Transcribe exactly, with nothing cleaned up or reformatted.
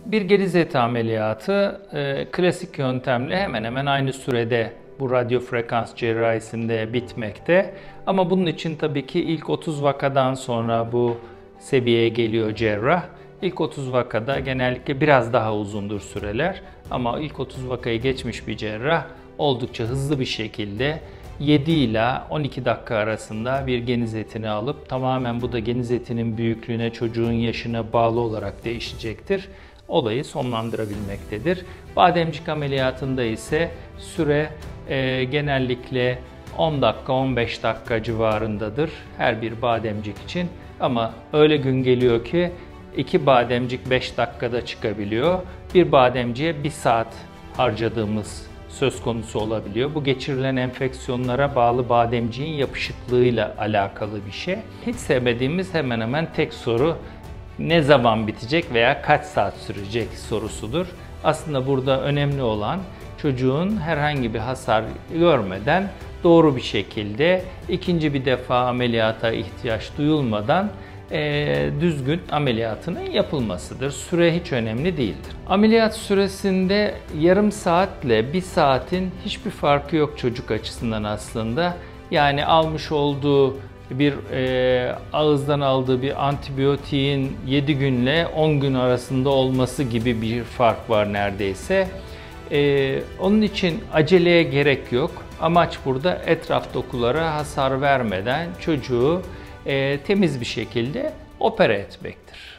Bir geriz eti ameliyatı e, klasik yöntemle hemen hemen aynı sürede bu radyo frekans cerrahisinde bitmekte. Ama bunun için tabii ki ilk otuz vakadan sonra bu seviyeye geliyor cerrah. İlk otuz vakada genellikle biraz daha uzundur süreler ama ilk otuz vakayı geçmiş bir cerrah oldukça hızlı bir şekilde yedi ila on iki dakika arasında bir geniz etini alıp, tamamen bu da geniz etinin büyüklüğüne, çocuğun yaşına bağlı olarak değişecektir, olayı sonlandırabilmektedir. Bademcik ameliyatında ise süre e, genellikle on dakika on beş dakika civarındadır her bir bademcik için. Ama öyle gün geliyor ki iki bademcik beş dakikada çıkabiliyor. Bir bademciğe bir saat harcadığımız söz konusu olabiliyor. Bu geçirilen enfeksiyonlara bağlı bademciğin yapışıklığıyla alakalı bir şey. Hiç sevmediğimiz hemen hemen tek soru ne zaman bitecek veya kaç saat sürecek sorusudur. Aslında burada önemli olan çocuğun herhangi bir hasar görmeden doğru bir şekilde ikinci bir defa ameliyata ihtiyaç duyulmadan e, düzgün ameliyatının yapılmasıdır. Süre hiç önemli değildir. Ameliyat süresinde yarım saatle bir saatin hiçbir farkı yok çocuk açısından aslında. Yani almış olduğu bir e, ağızdan aldığı bir antibiyotiğin yedi günle on gün arasında olması gibi bir fark var neredeyse. E, onun için aceleye gerek yok. Amaç burada etraf dokulara hasar vermeden çocuğu e, temiz bir şekilde opere etmektir.